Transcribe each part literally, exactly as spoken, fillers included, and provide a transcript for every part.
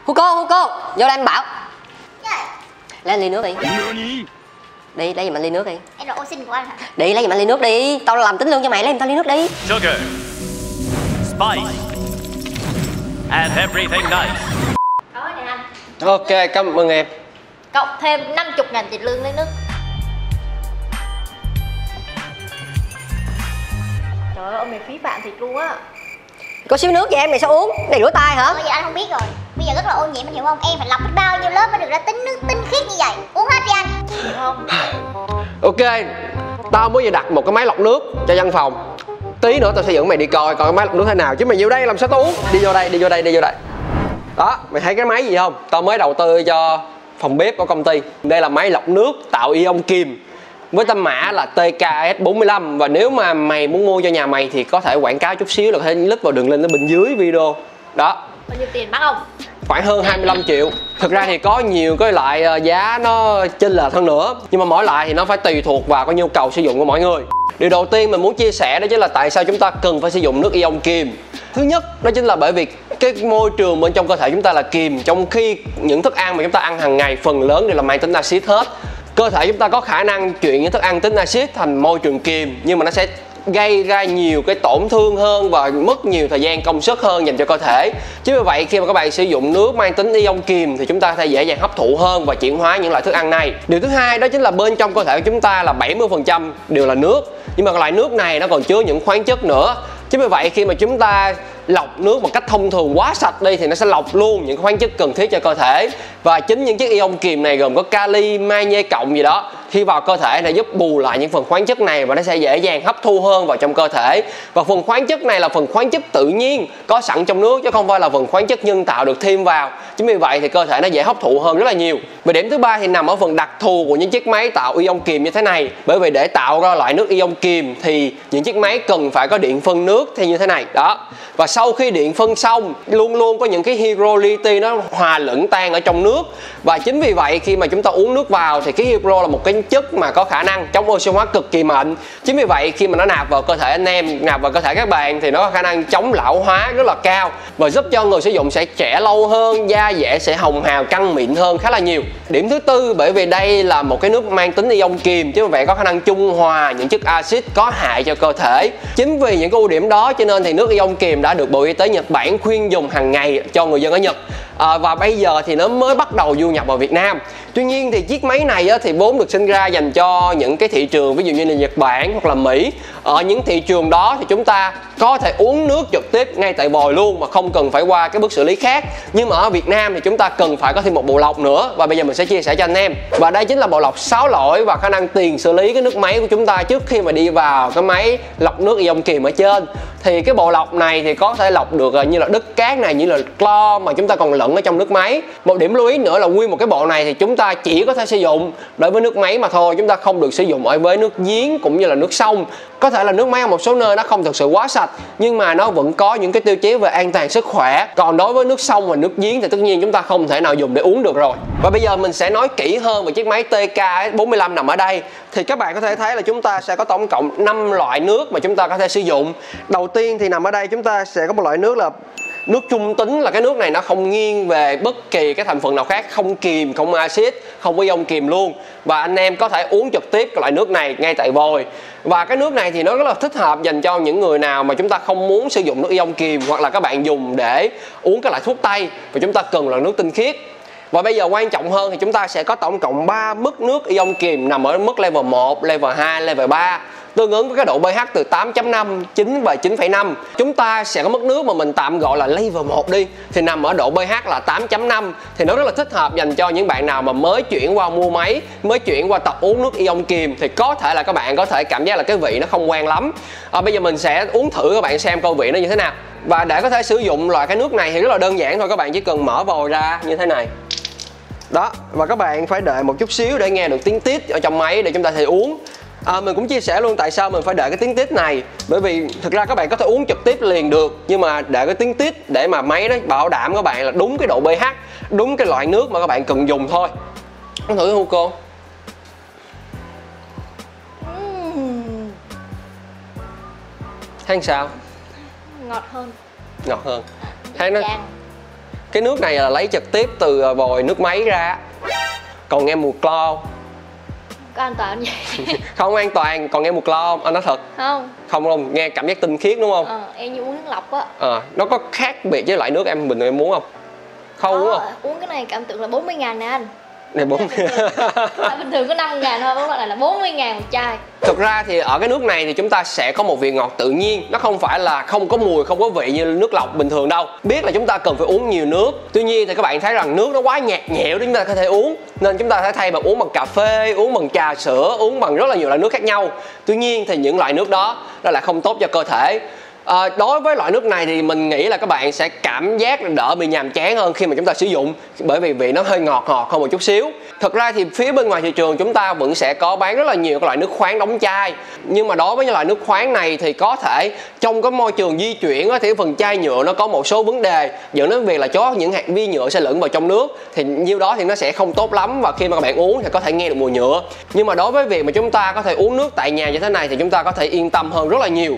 Hugo, Hugo, vô đây anh bảo. Lấy ly nước đi. Đi, lấy giùm anh ly nước đi. Em là ô xin của anh hả? Đi, lấy giùm anh ly nước đi. Tao làm tính lương cho mày, lấy giùm tao ly nước đi. Sugar, spice, and everything nice. Đó nè anh. Ok, cảm ơn em. Cộng thêm năm mươi ngàn tiền lương lấy nước. Trời ơi, ông này phí bạn thiệt luôn á. Có xíu nước cho em, mày sao uống? Này rửa tay hả? Bây giờ anh không biết rồi. Bây giờ rất là ô nhiễm, anh hiểu không? Em phải lọc biết bao nhiêu lớp mới được ra tính nước tinh khiết như vậy. Uống hết đi anh. Hiểu không? Ok, tao mới vừa đặt một cái máy lọc nước cho văn phòng. Tí nữa tao sẽ dẫn mày đi coi coi cái máy lọc nước thế nào. Chứ mày vô đây làm sao tao uống? Đi vô đây, đi vô đây, đi vô đây. Đó, mày thấy cái máy gì không? Tao mới đầu tư cho phòng bếp của công ty. Đây là máy lọc nước tạo ion kiềm với tấm mã là T K S bốn mươi lăm. Và nếu mà mày muốn mua cho nhà mày thì có thể quảng cáo chút xíu là có thể click vào đường link ở bên dưới video. Đó. Bao nhiêu tiền bác không? Khoảng hơn hai mươi lăm triệu. Thực ra thì có nhiều cái loại giá nó chênh lệch hơn nữa, nhưng mà mỗi loại thì nó phải tùy thuộc vào cái nhu cầu sử dụng của mỗi người. Điều đầu tiên mình muốn chia sẻ đó chính là tại sao chúng ta cần phải sử dụng nước ion kiềm. Thứ nhất đó chính là bởi vì cái môi trường bên trong cơ thể chúng ta là kiềm, trong khi những thức ăn mà chúng ta ăn hàng ngày phần lớn đều là mang tính axit hết. Cơ thể chúng ta có khả năng chuyển những thức ăn tính axit thành môi trường kiềm, nhưng mà nó sẽ gây ra nhiều cái tổn thương hơn và mất nhiều thời gian công sức hơn dành cho cơ thể. Chứ vì vậy khi mà các bạn sử dụng nước mang tính ion kiềm thì chúng ta có thể dễ dàng hấp thụ hơn và chuyển hóa những loại thức ăn này. Điều thứ hai đó chính là bên trong cơ thể của chúng ta là bảy mươi phần trăm đều là nước, nhưng mà loại nước này nó còn chứa những khoáng chất nữa. Chứ vì vậy khi mà chúng ta lọc nước một cách thông thường quá sạch đi thì nó sẽ lọc luôn những khoáng chất cần thiết cho cơ thể. Và chính những chiếc ion kiềm này gồm có kali, magie cộng gì đó, khi vào cơ thể này giúp bù lại những phần khoáng chất này và nó sẽ dễ dàng hấp thu hơn vào trong cơ thể. Và phần khoáng chất này là phần khoáng chất tự nhiên có sẵn trong nước chứ không phải là phần khoáng chất nhân tạo được thêm vào. Chính vì vậy thì cơ thể nó dễ hấp thụ hơn rất là nhiều. Và điểm thứ ba thì nằm ở phần đặc thù của những chiếc máy tạo ion kiềm như thế này. Bởi vì để tạo ra loại nước ion kiềm thì những chiếc máy cần phải có điện phân nước theo như thế này đó. Và sau khi điện phân xong luôn luôn có những cái hydrolyti nó hòa lẫn tan ở trong nước. Và chính vì vậy khi mà chúng ta uống nước vào thì cái hydro là một cái chất mà có khả năng chống oxy hóa cực kỳ mạnh. Chính vì vậy khi mà nó nạp vào cơ thể anh em, nạp vào cơ thể các bạn thì nó có khả năng chống lão hóa rất là cao và giúp cho người sử dụng sẽ trẻ lâu hơn, da dẻ sẽ hồng hào căng mịn hơn khá là nhiều. Điểm thứ tư, bởi vì đây là một cái nước mang tính ion kiềm, chứ vì vậy có khả năng trung hòa những chất axit có hại cho cơ thể. Chính vì những cái ưu điểm đó cho nên thì nước ion kiềm đã được Bộ Y tế Nhật Bản khuyên dùng hàng ngày cho người dân ở Nhật. À, và bây giờ thì nó mới bắt đầu du nhập vào Việt Nam. Tuy nhiên thì chiếc máy này á, thì vốn được sinh ra dành cho những cái thị trường ví dụ như là Nhật Bản hoặc là Mỹ. Ở những thị trường đó thì chúng ta có thể uống nước trực tiếp ngay tại vòi luôn mà không cần phải qua cái bước xử lý khác. Nhưng mà ở Việt Nam thì chúng ta cần phải có thêm một bộ lọc nữa, và bây giờ mình sẽ chia sẻ cho anh em. Và đây chính là bộ lọc sáu lỗi và khả năng tiền xử lý cái nước máy của chúng ta trước khi mà đi vào cái máy lọc nước ion kiềm ở trên. Thì cái bộ lọc này thì có thể lọc được như là đất cát này, như là clo mà chúng ta còn lẫn ở trong nước máy. Một điểm lưu ý nữa là nguyên một cái bộ này thì chúng ta chỉ có thể sử dụng đối với nước máy mà thôi, chúng ta không được sử dụng ở với nước giếng cũng như là nước sông. Có thể là nước máy ở một số nơi nó không thực sự quá sạch nhưng mà nó vẫn có những cái tiêu chí về an toàn sức khỏe. Còn đối với nước sông và nước giếng thì tất nhiên chúng ta không thể nào dùng để uống được rồi. Và bây giờ mình sẽ nói kỹ hơn về chiếc máy T K S bốn mươi lăm nằm ở đây. Thì các bạn có thể thấy là chúng ta sẽ có tổng cộng năm loại nước mà chúng ta có thể sử dụng. Đầu tiên thì nằm ở đây chúng ta sẽ có một loại nước là nước trung tính, là cái nước này nó không nghiêng về bất kỳ cái thành phần nào khác, không kiềm, không axit, không có ion kiềm luôn. Và anh em có thể uống trực tiếp cái loại nước này ngay tại vòi. Và cái nước này thì nó rất là thích hợp dành cho những người nào mà chúng ta không muốn sử dụng nước ion kiềm, hoặc là các bạn dùng để uống các loại thuốc tây và chúng ta cần là nước tinh khiết. Và bây giờ quan trọng hơn thì chúng ta sẽ có tổng cộng ba mức nước ion kiềm nằm ở mức level một, level hai, level ba, tương ứng với cái độ pH từ tám chấm năm, chín và chín phẩy năm. Chúng ta sẽ có mức nước mà mình tạm gọi là level một đi, thì nằm ở độ pH là tám chấm năm. Thì nó rất là thích hợp dành cho những bạn nào mà mới chuyển qua mua máy, mới chuyển qua tập uống nước ion kiềm. Thì có thể là các bạn có thể cảm giác là cái vị nó không quen lắm. à, Bây giờ mình sẽ uống thử các bạn xem coi vị nó như thế nào. Và để có thể sử dụng loại cái nước này thì rất là đơn giản thôi. Các bạn chỉ cần mở vòi ra như thế này đó, và các bạn phải đợi một chút xíu để nghe được tiếng tít ở trong máy để chúng ta thể uống. À, mình cũng chia sẻ luôn tại sao mình phải đợi cái tiếng tít này. Bởi vì thực ra các bạn có thể uống trực tiếp liền được, nhưng mà đợi cái tiếng tít để mà máy nó bảo đảm các bạn là đúng cái độ pH, đúng cái loại nước mà các bạn cần dùng thôi. Uống thử không cô? uhm. Thấy sao? Ngọt hơn. Ngọt hơn. Thấy nó Cái nước này là lấy trực tiếp từ vòi nước máy ra. Còn nghe mùi clo có an toàn vậy? không an toàn, còn nghe mùi clo không? Anh nói thật. Không. Không không, nghe cảm giác tinh khiết đúng không? Ờ, em như uống nước lọc á. Ờ, nó có khác biệt với loại nước em bình thường em muốn không? Không đúng không? Uống cái này cảm tưởng là bốn mươi ngàn nè anh. Này bốn Bình thường có năm ngàn thôi, uống loại này là bốn mươi ngàn một chai. Thực ra thì ở cái nước này thì chúng ta sẽ có một vị ngọt tự nhiên. Nó không phải là không có mùi, không có vị như nước lọc bình thường đâu. Biết là chúng ta cần phải uống nhiều nước. Tuy nhiên thì các bạn thấy rằng nước nó quá nhạt nhẽo để chúng ta có thể uống. Nên chúng ta sẽ thay bằng uống bằng cà phê, uống bằng trà sữa, uống bằng rất là nhiều loại nước khác nhau. Tuy nhiên thì những loại nước đó nó lại không tốt cho cơ thể. À, đối với loại nước này thì mình nghĩ là các bạn sẽ cảm giác đỡ bị nhàm chán hơn khi mà chúng ta sử dụng, bởi vì vị nó hơi ngọt ngọt hơn một chút xíu. Thật ra thì phía bên ngoài thị trường chúng ta vẫn sẽ có bán rất là nhiều các loại nước khoáng đóng chai, nhưng mà đối với những loại nước khoáng này thì có thể trong cái môi trường di chuyển thì phần chai nhựa nó có một số vấn đề dẫn đến việc là có những hạt vi nhựa sẽ lẫn vào trong nước, thì nhiêu đó thì nó sẽ không tốt lắm, và khi mà các bạn uống thì có thể nghe được mùi nhựa. Nhưng mà đối với việc mà chúng ta có thể uống nước tại nhà như thế này thì chúng ta có thể yên tâm hơn rất là nhiều.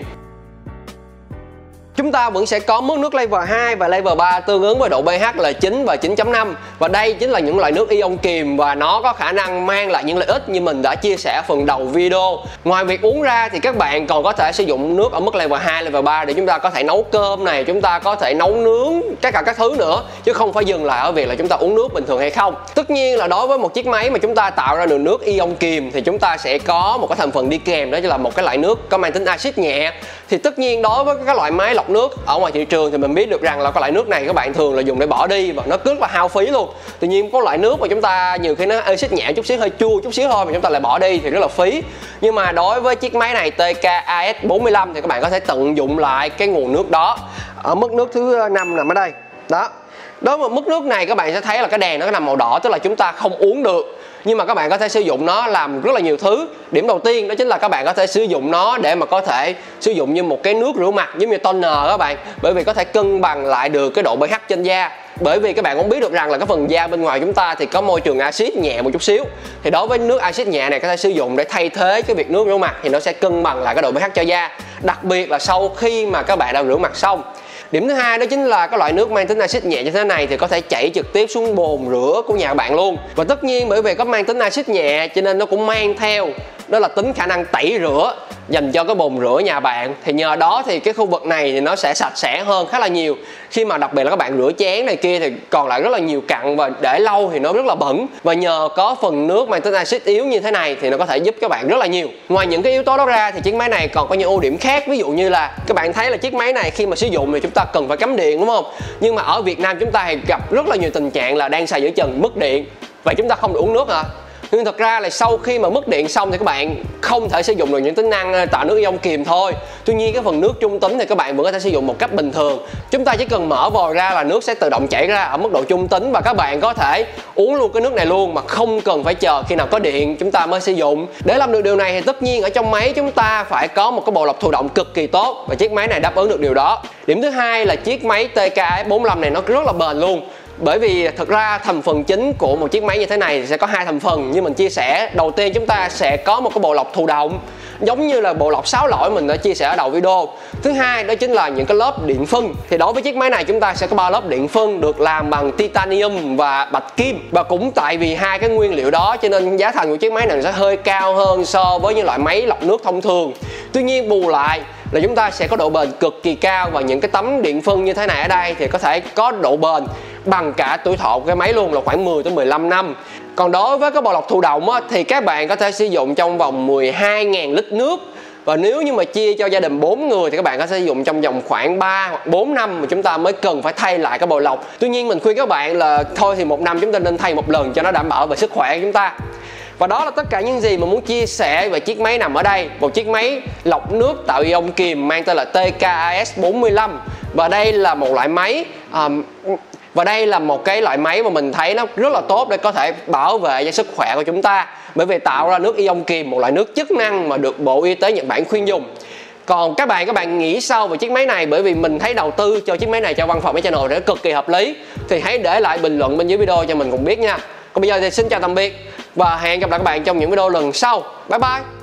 Chúng ta vẫn sẽ có mức nước level hai và level ba tương ứng với độ pH là chín và chín chấm năm. Và đây chính là những loại nước ion kiềm và nó có khả năng mang lại những lợi ích như mình đã chia sẻ ở phần đầu video. Ngoài việc uống ra thì các bạn còn có thể sử dụng nước ở mức level hai, level ba để chúng ta có thể nấu cơm này, chúng ta có thể nấu nướng, tất cả các thứ nữa, chứ không phải dừng lại ở việc là chúng ta uống nước bình thường hay không. Tất nhiên là đối với một chiếc máy mà chúng ta tạo ra được nước ion kiềm thì chúng ta sẽ có một cái thành phần đi kèm, đó là một cái loại nước có mang tính axit nhẹ. Thì tất nhiên đối với các loại máy lọc nước ở ngoài thị trường thì mình biết được rằng là cái loại nước này các bạn thường là dùng để bỏ đi và nó rất là hao phí luôn. Tuy nhiên có loại nước mà chúng ta nhiều khi nó axit nhẹ chút xíu, hơi chua chút xíu thôi mà chúng ta lại bỏ đi thì rất là phí. Nhưng mà đối với chiếc máy này T K A S bốn mươi lăm thì các bạn có thể tận dụng lại cái nguồn nước đó. Ở mức nước thứ năm nằm ở đây. Đó. Đối với mức nước này các bạn sẽ thấy là cái đèn nó nằm màu đỏ, tức là chúng ta không uống được. Nhưng mà các bạn có thể sử dụng nó làm rất là nhiều thứ. Điểm đầu tiên đó chính là các bạn có thể sử dụng nó để mà có thể sử dụng như một cái nước rửa mặt giống như toner các bạn, bởi vì có thể cân bằng lại được cái độ pH trên da. Bởi vì các bạn cũng biết được rằng là cái phần da bên ngoài chúng ta thì có môi trường axit nhẹ một chút xíu, thì đối với nước axit nhẹ này có thể sử dụng để thay thế cái việc nước rửa mặt, thì nó sẽ cân bằng lại cái độ pH cho da, đặc biệt là sau khi mà các bạn đã rửa mặt xong. Điểm thứ hai đó chính là cái loại nước mang tính axit nhẹ như thế này thì có thể chảy trực tiếp xuống bồn rửa của nhà bạn luôn. Và tất nhiên bởi vì có mang tính axit nhẹ cho nên nó cũng mang theo đó là tính khả năng tẩy rửa dành cho cái bồn rửa nhà bạn. Thì nhờ đó thì cái khu vực này thì nó sẽ sạch sẽ hơn khá là nhiều. Khi mà đặc biệt là các bạn rửa chén này kia thì còn lại rất là nhiều cặn và để lâu thì nó rất là bẩn. Và nhờ có phần nước mang tính axit yếu như thế này thì nó có thể giúp các bạn rất là nhiều. Ngoài những cái yếu tố đó ra thì chiếc máy này còn có những ưu điểm khác. Ví dụ như là các bạn thấy là chiếc máy này khi mà sử dụng thì chúng ta cần phải cắm điện đúng không? Nhưng mà ở Việt Nam chúng ta thì gặp rất là nhiều tình trạng là đang xài giữa chừng mất điện. Vậy chúng ta không được uống nước hả? Nhưng thật ra là sau khi mà mất điện xong thì các bạn không thể sử dụng được những tính năng tạo nước ion kiềm thôi. Tuy nhiên cái phần nước trung tính thì các bạn vẫn có thể sử dụng một cách bình thường. Chúng ta chỉ cần mở vòi ra là nước sẽ tự động chảy ra ở mức độ trung tính, và các bạn có thể uống luôn cái nước này luôn mà không cần phải chờ khi nào có điện chúng ta mới sử dụng. Để làm được điều này thì tất nhiên ở trong máy chúng ta phải có một cái bộ lọc thụ động cực kỳ tốt, và chiếc máy này đáp ứng được điều đó. Điểm thứ hai là chiếc máy T K A S bốn mươi lăm này nó rất là bền luôn. Bởi vì thật ra thành phần chính của một chiếc máy như thế này thì sẽ có hai thành phần như mình chia sẻ. Đầu tiên chúng ta sẽ có một cái bộ lọc thụ động giống như là bộ lọc sáu lỗi mình đã chia sẻ ở đầu video. Thứ hai đó chính là những cái lớp điện phân. Thì đối với chiếc máy này chúng ta sẽ có ba lớp điện phân được làm bằng titanium và bạch kim. Và cũng tại vì hai cái nguyên liệu đó cho nên giá thành của chiếc máy này sẽ hơi cao hơn so với những loại máy lọc nước thông thường. Tuy nhiên bù lại là chúng ta sẽ có độ bền cực kỳ cao, và những cái tấm điện phân như thế này ở đây thì có thể có độ bền bằng cả tuổi thọ của cái máy luôn, là khoảng mười tới mười lăm năm. Còn đối với cái bộ lọc thụ động á, thì các bạn có thể sử dụng trong vòng mười hai nghìn lít nước. Và nếu như mà chia cho gia đình bốn người thì các bạn có thể sử dụng trong vòng khoảng ba hoặc bốn năm mà chúng ta mới cần phải thay lại cái bộ lọc. Tuy nhiên mình khuyên các bạn là thôi thì một năm chúng ta nên thay một lần cho nó đảm bảo về sức khỏe của chúng ta. Và đó là tất cả những gì mà muốn chia sẻ về chiếc máy nằm ở đây. Một chiếc máy lọc nước tạo ion kiềm mang tên là T K A S bốn mươi lăm. Và đây là một loại máy um, Và đây là một cái loại máy mà mình thấy nó rất là tốt để có thể bảo vệ cho sức khỏe của chúng ta. Bởi vì tạo ra nước ion kiềm, một loại nước chức năng mà được Bộ Y tế Nhật Bản khuyên dùng. Còn các bạn, các bạn nghĩ sao về chiếc máy này? Bởi vì mình thấy đầu tư cho chiếc máy này cho văn phòng cái channel thì nó cực kỳ hợp lý. Thì hãy để lại bình luận bên dưới video cho mình cùng biết nha. Còn bây giờ thì xin chào tạm biệt và hẹn gặp lại các bạn trong những video lần sau. Bye bye.